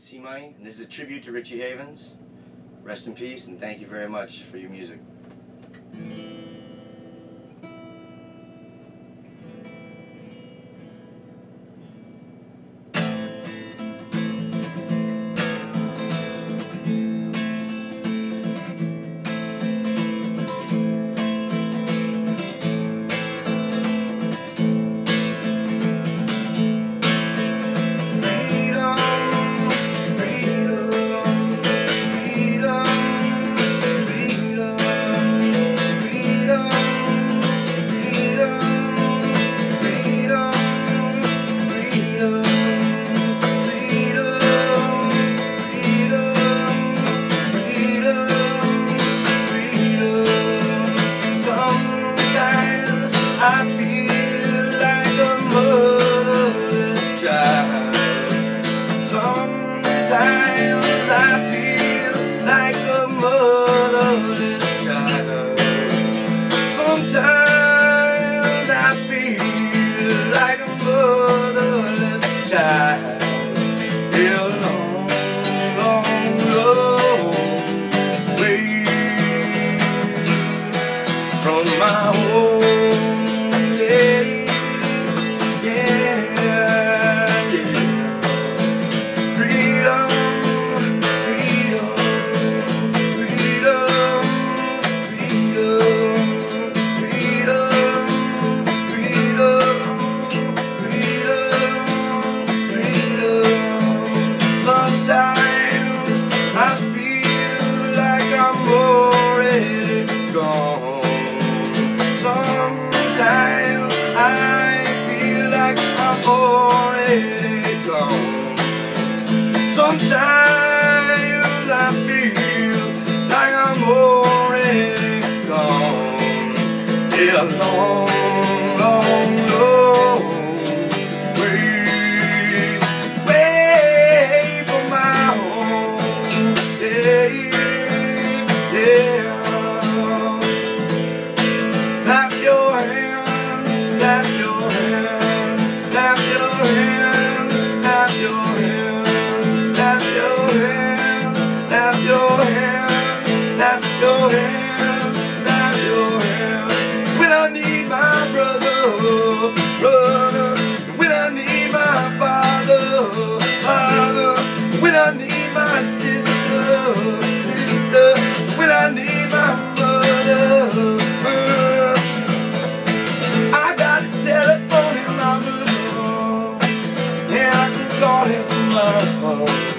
C Money, and this is a tribute to Richie Havens. Rest in peace, and thank you very much for your music. I feel like a motherless child. Sometimes I feel like a motherless child. Sometimes I feel like a motherless child. In a long, long, long way from my home. Sometimes I feel like I'm already gone. Sometimes I feel like I'm already gone. Yeah, long, long, long way from my home. Yeah, yeah. Clap your hands, clap your hands, clap your hands, clap your hands, clap your hands, clap your hands, clap your hands, clap your hands. When I need my brother, brother, when I need my father, father, when I need my sister, sister, when I need my mother, mother. I got a telephone in my room, and I can call him from my phone.